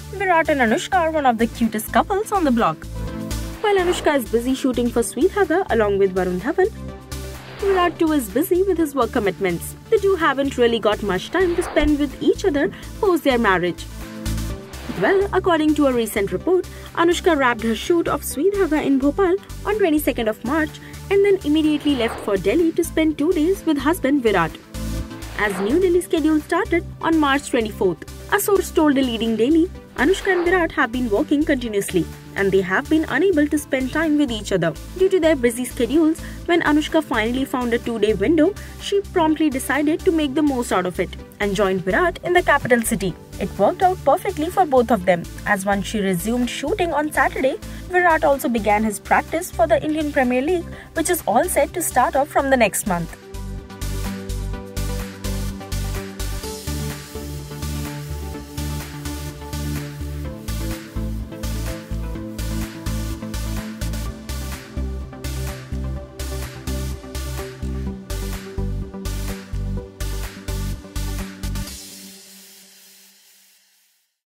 Virat and Anushka are one of the cutest couples on the block. While Anushka is busy shooting for Sweet Haga along with Varun Dhawan, Virat too is busy with his work commitments. The two haven't really got much time to spend with each other post their marriage. Well, according to a recent report, Anushka wrapped her shoot of Sweet Haga in Bhopal on 22nd of March and then immediately left for Delhi to spend 2 days with husband Virat. As New Delhi schedule started on March 24th, a source told a leading daily, Anushka and Virat have been working continuously and they have been unable to spend time with each other. Due to their busy schedules, when Anushka finally found a 2-day window, she promptly decided to make the most out of it and joined Virat in the capital city. It worked out perfectly for both of them, as once she resumed shooting on Saturday, Virat also began his practice for the Indian Premier League, which is all set to start off from the next month.